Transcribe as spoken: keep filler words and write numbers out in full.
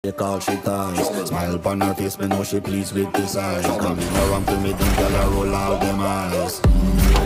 She call she ties. Smile upon her face, me know she pleased with this eyes. Coming around to me, them gyal a roll out them eyes.